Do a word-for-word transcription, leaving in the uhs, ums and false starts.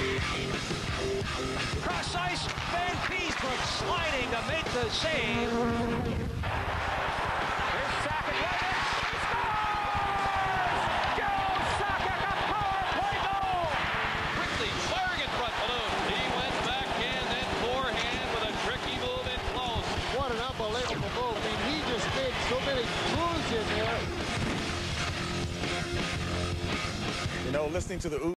Cross ice, Van Peesbrook sliding to make the save. Here's Sakic right in. He scores! Joe Sakic, a power play goal! Quickly firing in front, Malone. He went back in, then forehand with a tricky move in close. What an unbelievable move. I mean, he just made so many moves in there. You know, listening to the